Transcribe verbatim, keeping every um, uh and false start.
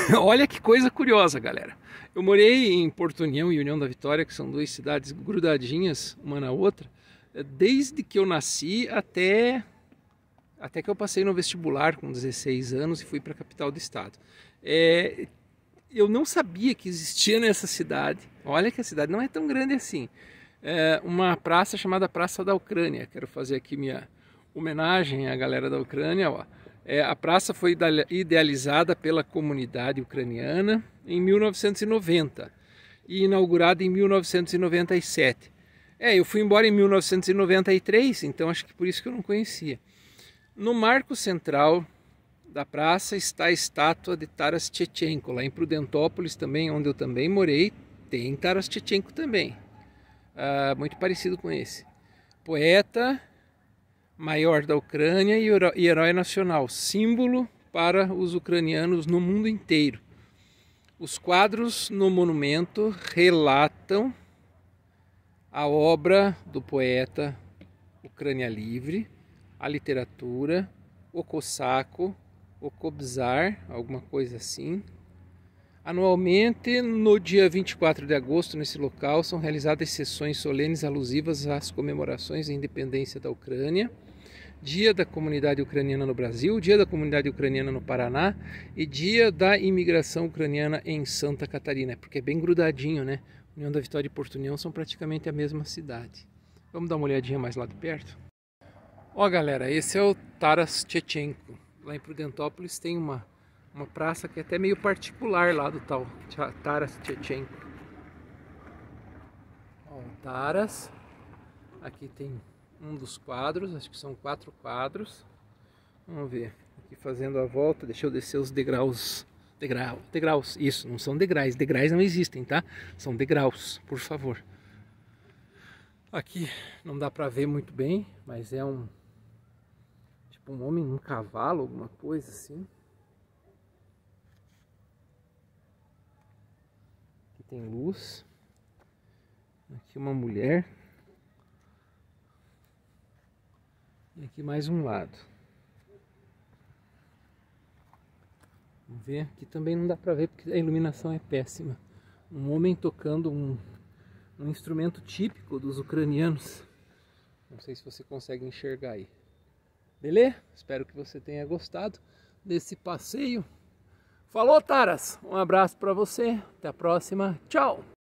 Olha que coisa curiosa, galera. Eu morei em Porto União e União da Vitória, que são duas cidades grudadinhas uma na outra, desde que eu nasci até, até que eu passei no vestibular com dezesseis anos e fui para a capital do estado. É, eu não sabia que existia nessa cidade, olha que a cidade não é tão grande assim, é uma praça chamada Praça da Ucrânia. Quero fazer aqui minha homenagem à galera da Ucrânia, ó. É, a praça foi idealizada pela comunidade ucraniana em mil novecentos e noventa e inaugurada em mil novecentos e noventa e sete. É, eu fui embora em mil novecentos e noventa e três, então acho que por isso que eu não conhecia. No marco central da praça está a estátua de Taras Shevchenko, lá em Prudentópolis também, onde eu também morei, tem Taras Shevchenko também, ah, muito parecido com esse. Poeta maior da Ucrânia e herói nacional, símbolo para os ucranianos no mundo inteiro. Os quadros no monumento relatam a obra do poeta Ucrânia Livre, a literatura, o Cosaco, o Kobzar, alguma coisa assim. Anualmente, no dia vinte e quatro de agosto, nesse local, são realizadas sessões solenes alusivas às comemorações da independência da Ucrânia, Dia da Comunidade Ucraniana no Brasil, Dia da Comunidade Ucraniana no Paraná e Dia da Imigração Ucraniana em Santa Catarina, porque é bem grudadinho, né? União da Vitória e Porto União são praticamente a mesma cidade. Vamos dar uma olhadinha mais lá de perto? Ó, galera, esse é o Taras Shevchenko. Lá em Prudentópolis tem uma, uma praça que é até meio particular lá do tal Taras Shevchenko. Ó, o Taras. Aqui tem um dos quadros, acho que são quatro quadros. Vamos ver, aqui fazendo a volta, deixa eu descer os degraus. Degrau, degraus, isso, não são degraus, degraus não existem, tá? São degraus, por favor. Aqui não dá pra ver muito bem, mas é um tipo um homem num cavalo, alguma coisa assim. Aqui tem luz. Aqui uma mulher. E aqui mais um lado. Vamos ver, aqui também não dá pra ver porque a iluminação é péssima. Um homem tocando um, um instrumento típico dos ucranianos. Não sei se você consegue enxergar aí. Beleza? Espero que você tenha gostado desse passeio. Falou, Taras! Um abraço pra você, até a próxima, tchau!